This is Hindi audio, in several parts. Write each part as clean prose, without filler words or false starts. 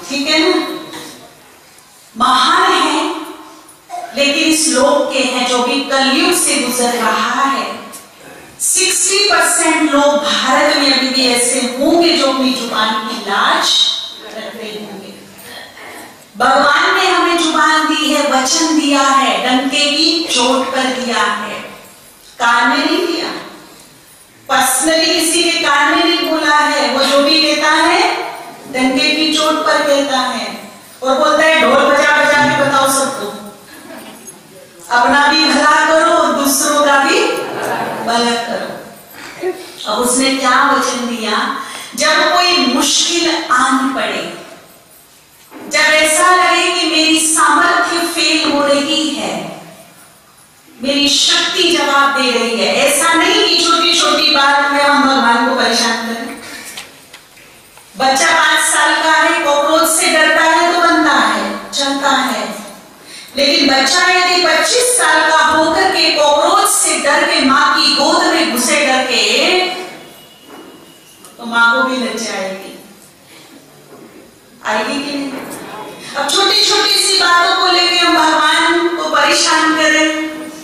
ठीक है ना, महान है, लेकिन इस लोक के हैं जो भी कलयुग से गुजर रहा है। 60% लोग भारत में अभी भी ऐसे होंगे जो अपनी जुबान की लाज रखते होंगे। भगवान ने हमें जुबान दी है, वचन दिया है, डंके की चोट पर दिया है, कान में नहीं दिया। पर्सनली किसी के कान में नहीं बोला है, वो जो भी कहता है डंके की चोट पर कहता है और बोलता है ढोल बजा बजा के बताओ सबको, अपना भी भला करो और दूसरों का भी भला करो। अब उसने क्या वचन दिया, जब कोई मुश्किल आन पड़े, जब ऐसा लगे कि मेरी सामर्थ्य फेल हो रही है, मेरी शक्ति जवाब दे रही है, ऐसा नहीं कि छोटी छोटी बात में हम भगवान को परेशान करें। बच्चा 5 साल का है, कॉकरोच से डरता है तो बनता है, चलता है, लेकिन बच्चा यदि 25 साल का होकर के कॉकरोच से डर के मां की गोद में घुसे डर के, तो मां को भी लज्जा आएगी, आएगी कि नहीं? अब छोटी छोटी सी बातों को लेकर हम भगवान को परेशान करें।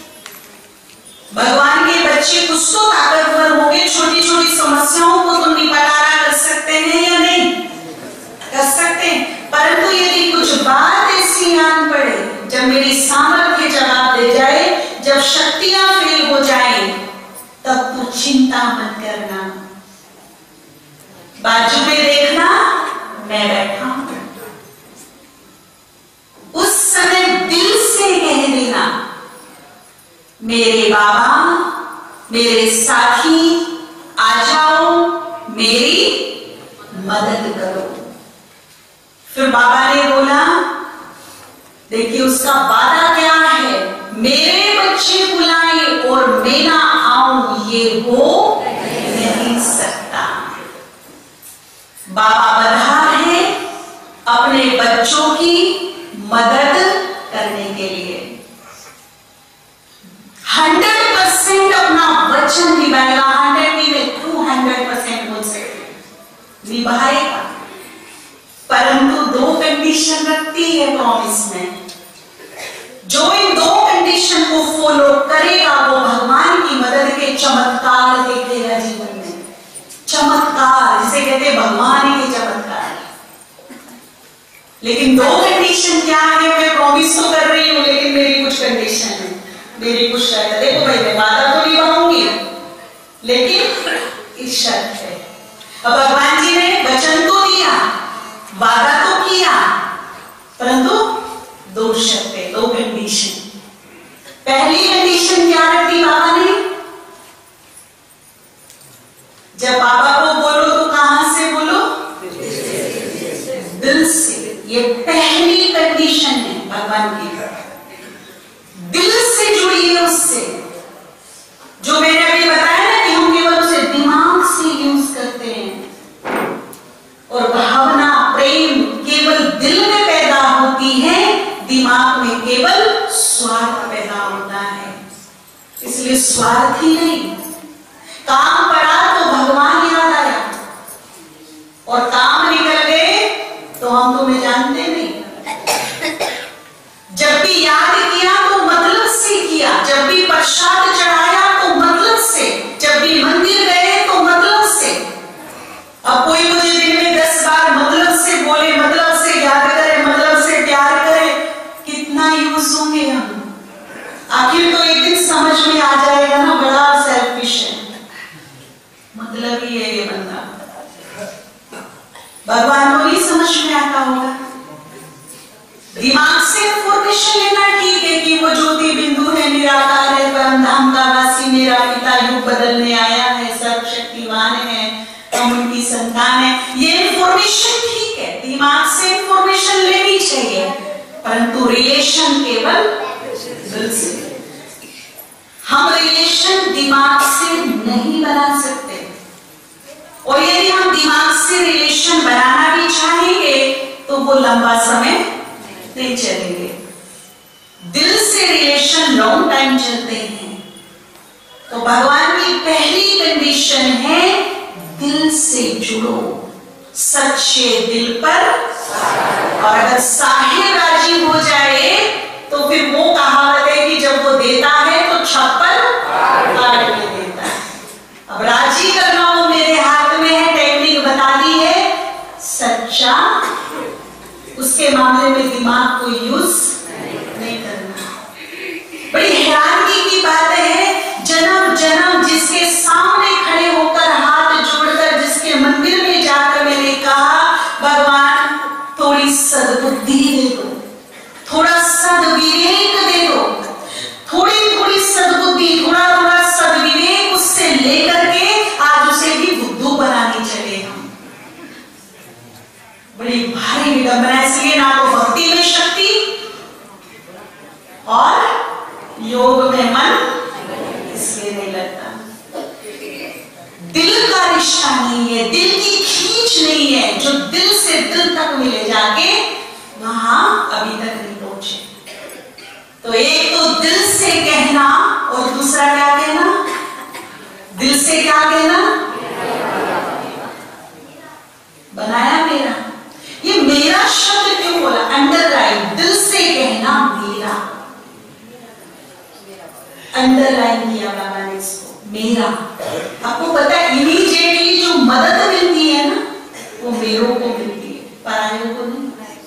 भगवान के बच्चे कुछ तो ताकतवर होंगे, छोटी छोटी समस्याओं को तुम निपटारा कर सकते हैं या नहीं कर सकते, परंतु यदि कुछ बात ऐसी आन पड़े, जब मेरी सामर्थ्य जवाब दे जाए, जब शक्तियां फेल हो जाए, तब तू चिंता मत करना, बाजू में देखना मैं बैठा हूं। उस समय दिल से कह देना, मेरे बाबा, मेरे साथी, आ जाओ, मेरी मदद करो। फिर बाबा ने बोला, देखिए उसका वादा क्या है, मेरे बच्चे बुलाए और मैं ना आऊं ये हो नहीं सकता। बाबा बधा है अपने बच्चों की मदद करने के लिए, 100% अपना वचन निभाएगा, 100 नहीं 200% बोल सकते निभाएगा, परंतु 2 कंडीशन रखती है प्रॉमिस में। जो इन 2 कंडीशन को फॉलो करेगा वो भगवान की मदद के चमत्कार देखेगा जीवन में। चमत्कार जिसे कहते हैं भगवान के चमत्कार। लेकिन 2 कंडीशन क्या है, मैं प्रॉमिस तो कर रही हूं लेकिन मेरी कुछ कंडीशन है, मेरी कुछ शर्त है। देखो भाई मैं वादा तो निभाऊंगी लेकिन इस शर्त है। अब भगवान जी ने वचन तो दिया, वादा तो किया, परंतु 2 शर्तें, 2 कंडीशन। पहली कंडीशन क्या रखी बाबा ने, जब बाबा को बोलो तो कहां से बोलो, दिल से। ये पहली कंडीशन है भगवान की, दिल से जुड़िए उससे। जो मैंने अभी बताया ना कि हम केवल उसे दिमाग से यूज करते हैं और भावना प्रेम केवल दिल में पैदा होती है, दिमाग में केवल स्वार्थ पैदा होता है। इसलिए स्वार्थ ही नहीं, काम पड़ा तो भगवान याद आया और काम निकल गए तो हम तुम्हें जानते नहीं। जब भी याद किया तो मतलब से किया, जब भी प्रसाद चढ़ाया तो मतलब से, जब भी मंदिर गए तो मतलब से। अब कोई मुझे दिन में 10 बार मतलब से बोले, मतलब से याद करे, मतलब से प्यार करे, कितना यूज होंगे हम। आखिर तो एक दिन समझ में आ जाएगा ना, बड़ा सेल्फिश है, मतलब ही है ये बंदा। भगवान को नहीं समझ में आता होगा। दिमाग से इंफॉर्मेशन लेना ठीक है कि वो ज्योति बिंदु है, निराकार है, परम धाम का वासी मेरा पिता, युग बदलने आया है, सर्वशक्तिमान है, हम उनकी संतान है। ये इंफॉर्मेशन ठीक है, दिमाग से इंफॉर्मेशन लेनी चाहिए, परंतु रिलेशन केवल दिल से। हम रिलेशन दिमाग से नहीं बना सकते, और यदि हम दिमाग से रिलेशन बनाना भी चाहेंगे तो वो लंबा समय नहीं चलेंगे। दिल से रिलेशन लॉन्ग टाइम चलते हैं। तो भगवान की पहली कंडीशन है, दिल से जुड़ो, सच्चे दिल पर और अगर साहिब राजी हो जाए तो फिर वो कहावत है कि जब वो देता है तो छप्पर फाड़ के देता है। अब राजी करना वो मेरे हाथ में है, टेक्निक बता दी है, सच्चा उसके मामले में दिमाग को यूज नहीं करना। बड़ी हैरानगी की बात है, जन्म जन्म जिसके सामने खड़े होकर हाथ जोड़कर जिसके मंदिर में जाकर मैंने कहा भगवान थोड़ी सद्बुद्धि दे दो, थोड़ा सद्विवेक दे दो, थोड़ी थोड़ी सद्बुद्धि, थोड़ा थोड़ा सद्विवेक उससे लेकर के आज उसे भी बुद्धू बनाने चले हम। बड़ी भारी विडंबना, इसलिए ना तो भक्ति में शक्ति और योग में मन इसलिए नहीं लगता। दिल का रिश्ता नहीं है, दिल की खींच नहीं है जो दिल से दिल तक मिले जाके वहां अभी तक नहीं पहुंचे। तो एक तो दिल से कहना और दूसरा क्या कहना, दिल से क्या कहना, बनाया मेरा। ये मेरा शब्द क्यों बोला, अंडरलाइन, दिल से कहना मेरा, अंडरलाइन किया बाबा ने इसको, मेरा। आपको पता है इमीडिएटली जो मदद मिलती है ना वो मेरों को मिलती है, परायों को नहीं।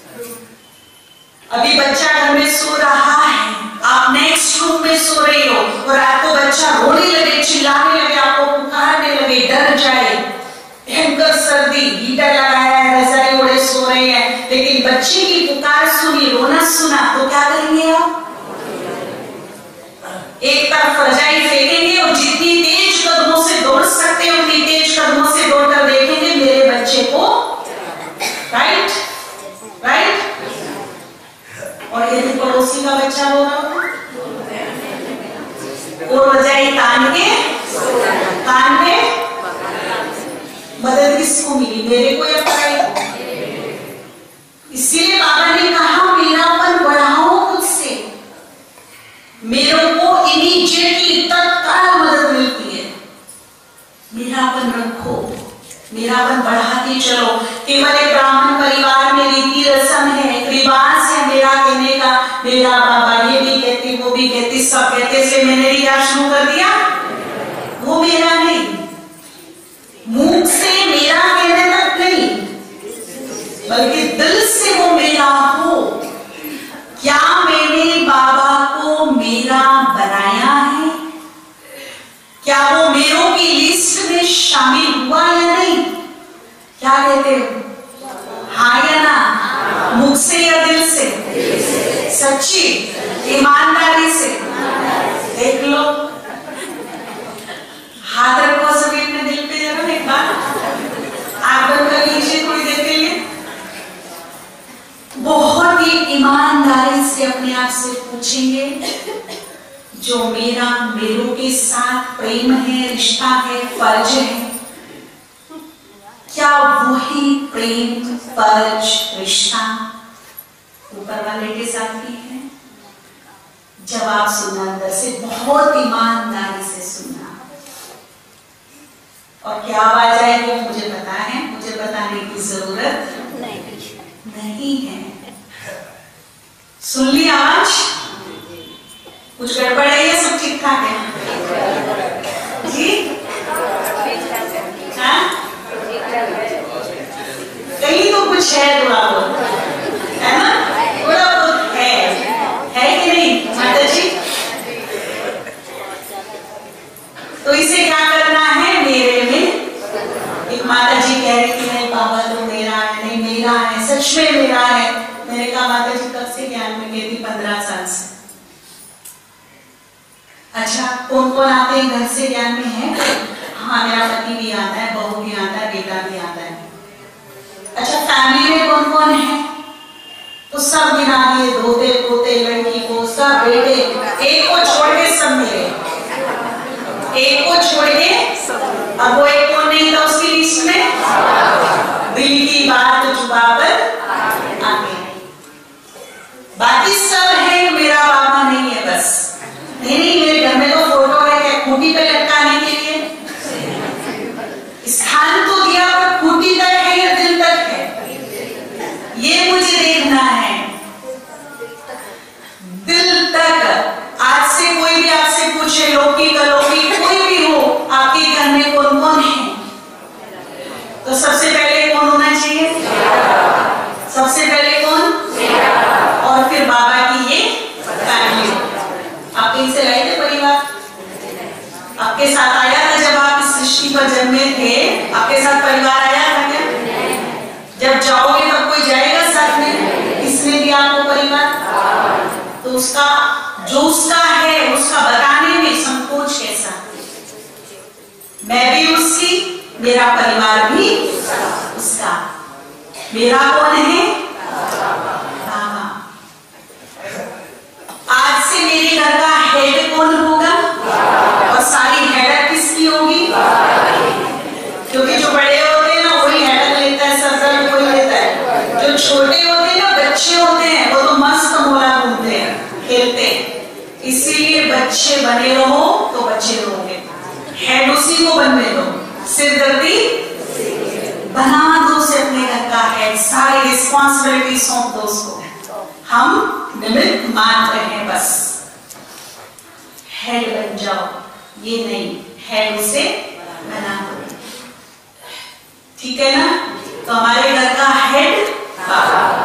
अभी बच्चा घर में सो रहा है, आप नेक्स्ट रूम में सो रहे हो और आपको बच्चा रोने लगे, चिल्लाने लगे, आपको पुकारने लगे, डर जाए, भयंकर सर्दी, हीटर लगाया है, रजाई ओढ़े सो रहे हैं, लेकिन बच्चे की पुकार सुनी, रोना सुना, तो क्या करेंगे आप? एक तरफ रजाई फेंकेंगे और जितनी तेज कदमों से दौड़ सकते हैं उतनी तेज कदमों से दौड़कर देखेंगे मेरे बच्चे को, राइट राइट। और यदि पड़ोसी का बच्चा रो रहा हो और रजाई तान के मदद किसको मिली, मेरे को या पराई को? इसीलिए बाबा ने कहा मेरापन बढ़ाओ मुझसे, मेरे को इमीडिएटली तत्काल मदद मिलती है। मेरापन रखो, मेरापन बढ़ाते चलो। केवल एक ब्राह्मण परिवार में रीति रस्म है, एक रिवाज है मेरा कहने का, मेरा बाबा ये भी कहती वो भी कहती सब कहते, इसलिए मैंने रिया शुरू कर दिया, वो मेरा नहीं। मुंह से मेरा कहने तक नहीं बल्कि दिल से वो मेरा हो। क्या मैंने बाबा को मेरा बनाया है? क्या वो मेरों की लिस्ट में शामिल हुआ या नहीं? क्या कहते हो, हाँ या ना? मुख से या दिल से? सच्ची ईमानदारी से? देख लो, हाथ रखो सभी अपने दिल पे, जरूर एक बार आप बंद कर लीजिए थोड़ी देर के लिए। बहुत ही ईमानदारी से अपने आप से पूछेंगे, जो मेरा मेरों के साथ प्रेम है, रिश्ता है, फर्ज है, क्या वही प्रेम फर्ज रिश्ता ऊपर वाले के साथ भी है? जवाब सुनना अंदर से, बहुत ईमानदारी से सुनना। और क्या आवाज आएगी वो मुझे पता है, मुझे बताने की जरूरत नहीं है। सुन ली आवाज? कुछ गड़बड़ है या सब ठीक ठाक है जी? हाँ? कहीं तो कुछ है थोड़ा बहुत, है ना? थोड़ा बहुत है कि नहीं माता जी? तो इसे क्या करना है, मेरे में। एक माता जी कह रही थी नहीं बाबा तो मेरा है, नहीं मेरा है, सच में मेरा है। मैंने कहा माता जी कब से ज्ञान में गई थी? 15 साल से। अच्छा, कौन कौन आते हैं घर से ज्ञान में है? हाँ, मेरा पति भी आता है, बहू भी आता है, बेटा भी आता है। अच्छा, फैमिली में कौन कौन है? तो सब गिना दिए, धोते पोते लड़की को, सब बेटे, एक को छोड़ के सब मिले, एक को छोड़ के। अब वो एक कौन नहीं था उसकी लिस्ट में? दिल की बात छुपा कर आगे, बाकी सब है, मेरा बाबा नहीं है बस। नहीं, मेरे घर में तो फोटो है, क्या खूंटी पे लटकाने के लिए? स्थान तो दिया पर खूंटी तक है या दिल तक है, ये मुझे देखना उसका जो उसका है उसका बताने में संकोच कैसा? मैं भी उसकी, मेरा परिवार भी उसका। मेरा कौन है? बाबा। आज से मेरे घर का हेड कौन होगा? और सारी हेडक किसकी होगी? क्योंकि जो बड़े होते हैं ना वही हेडक लेता है, सर कोई लेता है। जो छोटे होते हैं ना, बच्चे होते हैं, वो तो मस्त मोला घूमते हैं, खेलते हैं। इसीलिए बच्चे बने रहो तो बच्चे रहोगे, हेड उसी को बनने दो, सिरदर्दी बना दो से अपने घर का हेड, सारी रिस्पॉन्सिबिलिटी सौंप दो उसको। हम निमित्त मान रहे हैं, बस हेड बन जाओ, ये नहीं, हेड उसे बना दो। ठीक है ना? तो हमारे घर का हेड बाबा।